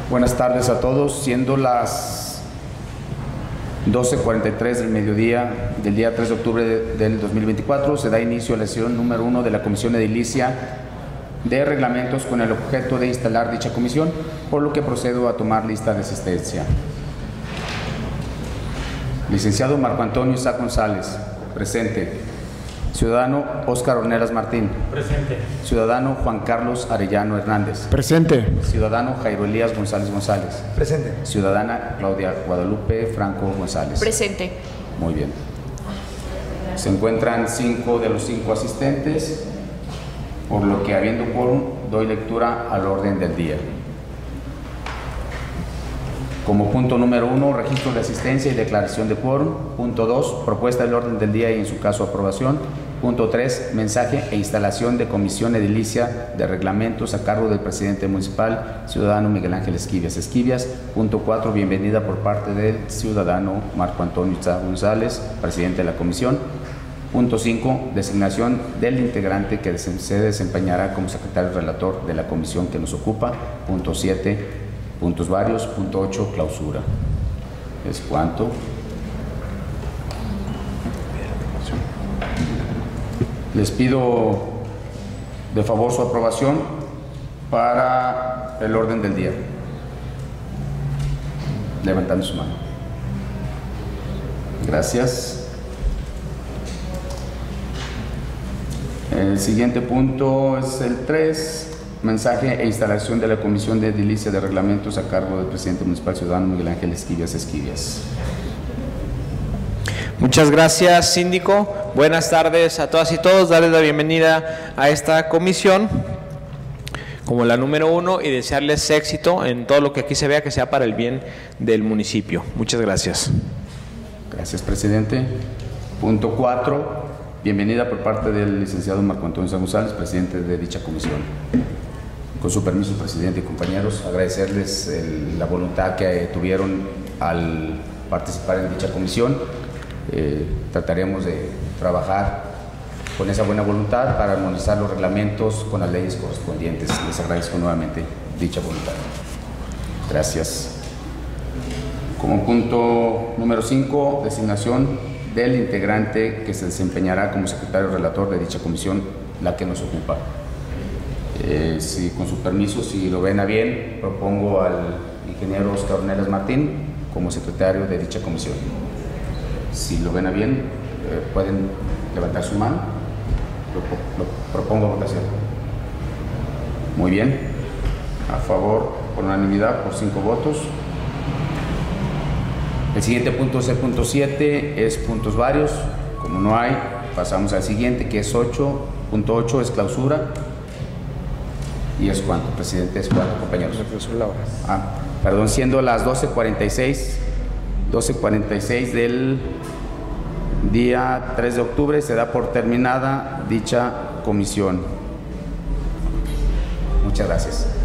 Buenas tardes a todos. Siendo las 12:43 del mediodía del día 3 de octubre del 2024, se da inicio a la sesión número 1 de la Comisión Edilicia de Reglamentos con el objeto de instalar dicha comisión, por lo que procedo a tomar lista de asistencia. Licenciado Marco Antonio Isaac González, presente. Ciudadano Óscar Ornelas Martín. Presente. Ciudadano Juan Carlos Arellano Hernández. Presente. Ciudadano Jairo Elías González González. Presente. Ciudadana Claudia Guadalupe Franco González. Presente. Muy bien. Se encuentran 5 de los 5 asistentes, por lo que, habiendo quórum, doy lectura al orden del día. Como punto número 1, registro de asistencia y declaración de quórum. Punto 2, propuesta del orden del día y en su caso aprobación. Punto 3, mensaje e instalación de comisión edilicia de reglamentos a cargo del presidente municipal, ciudadano Miguel Ángel Esquivias. Punto 4, bienvenida por parte del ciudadano Marco Antonio Isaac González, presidente de la comisión. Punto 5, designación del integrante que se desempeñará como secretario relator de la comisión que nos ocupa. Punto 7, puntos varios. Punto 8, clausura. ¿Es cuánto? Les pido de favor su aprobación para el orden del día. Levantando su mano. Gracias. El siguiente punto es el 3. Mensaje e instalación de la Comisión de Edilicia de Reglamentos a cargo del presidente municipal, ciudadano Miguel Ángel Esquivias. Muchas gracias, síndico. Buenas tardes a todas y todos. Darles la bienvenida a esta comisión como la número 1 y desearles éxito en todo lo que aquí se vea, que sea para el bien del municipio. Muchas gracias. Gracias, presidente. Punto 4. Bienvenida por parte del licenciado Marco Antonio Isaac González, presidente de dicha comisión. Con su permiso, presidente y compañeros, agradecerles la voluntad que tuvieron al participar en dicha comisión. Trataremos de trabajar con esa buena voluntad para armonizar los reglamentos con las leyes correspondientes. Les agradezco nuevamente dicha voluntad. Gracias. Como punto número 5, designación del integrante que se desempeñará como secretario relator de dicha comisión, la que nos ocupa. Con su permiso, si lo ven a bien, propongo al ingeniero Óscar Ornelas Martín como secretario de dicha comisión. Si lo ven a bien, pueden levantar su mano. Lo propongo a votación. Muy bien. A favor, por unanimidad, por 5 votos. El siguiente punto es el punto 7, es puntos varios. Como no hay, pasamos al siguiente, que es 8. Punto 8 es clausura. ¿Y es cuánto, presidente? ¿Es cuánto, compañeros? Perdón, siendo las 12:46 del día 3 de octubre, se da por terminada dicha comisión. Muchas gracias.